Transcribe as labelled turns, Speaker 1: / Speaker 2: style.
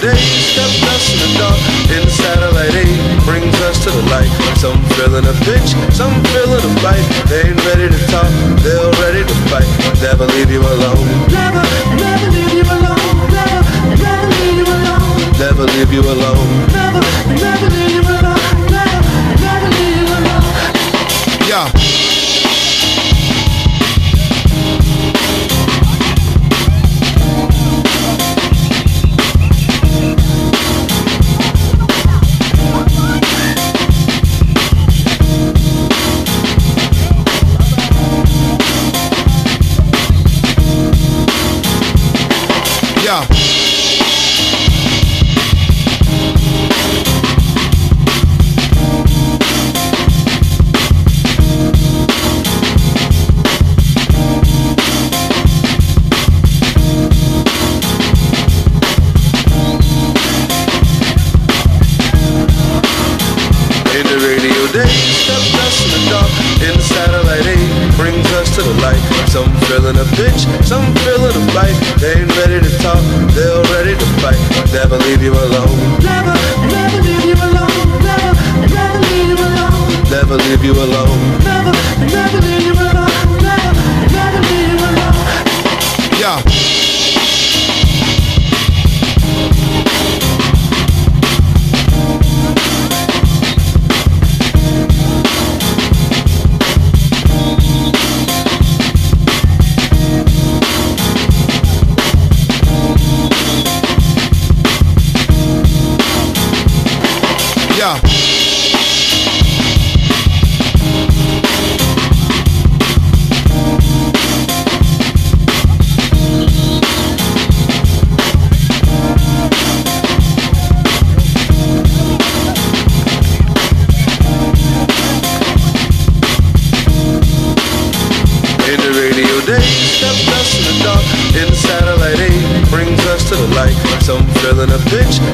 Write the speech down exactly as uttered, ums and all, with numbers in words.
Speaker 1: days kept us in the dark. In satellite eight brings us to the light. Some feeling a pitch, some feeling a fight. They ain't ready to talk, they're ready to fight. Never leave you alone. Never, never leave you alone. Never, never leave you alone. Never leave you alone. Never, never leave you alone. Never, never leave you alone. Yeah. Yeah. In the radio days kept us in the dark. In the satellite eight brings us to the light. Some feeling a pitch, some feeling a fight. They ain't ready to talk, they're ready to fight. Never leave you alone. Never, never leave you alone. Never, never leave you alone. Never leave you alone. Never, never leave you alone. Never, never leave you alone. Yeah. Yeah. In the radio days kept us in the dark. In the satellite eight brings us to the light. Some feeling a pitch,